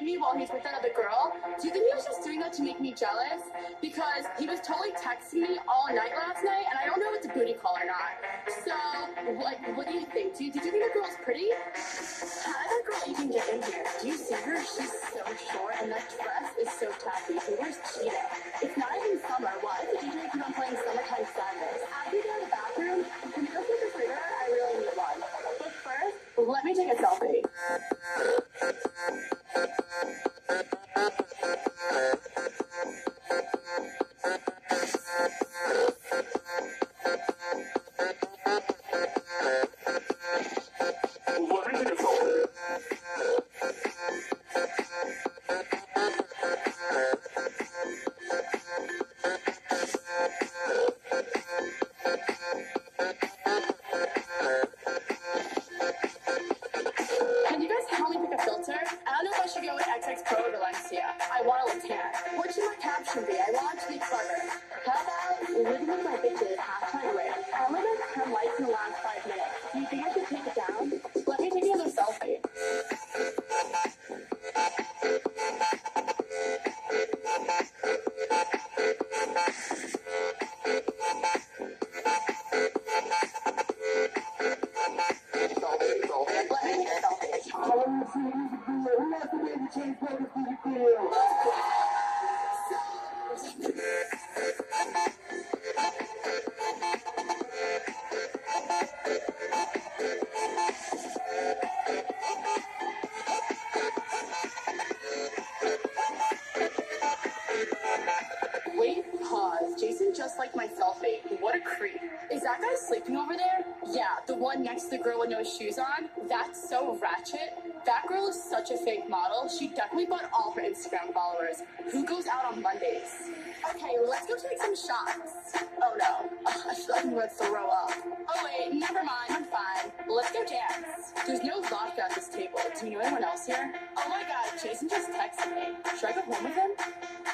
me while he's with that other girl. Do you think he was just doing that to make me jealous? Because he was totally texting me all night last night, and I don't know if it's a booty call or not. So, what do you think? Did you think the girl's pretty? How did that girl even get in here? Do you see her? She's so short, and that dress is so tacky. Who wears cheetah? It's not even summer. Why did the DJ keep on playing Summertime Sadness? After you get out of the bathroom, can you go take a cigarette? I really need one. But first, let me take a selfie. I want to look tan. What should my caption be? I want to be clever. How about living with my bitches #rare? I only got 10 likes in the last 5 minutes. Do you think I should take it down? Let me take another selfie. Wait, pause. Jason just liked my selfie. What a creep. Is that guy sleeping over there? Yeah, the one next to the girl with no shoes on? That's so ratchet. That girl is such a fake model. She definitely bought all her Instagram followers. Who goes out on Mondays? Okay, let's go take some shots. Oh no, I feel like I'm going to throw up. Oh wait, never mind, I'm fine. Let's go dance. There's no vodka at this table. Do you know anyone else here? Oh my god, Jason just texted me. Should I go home with him?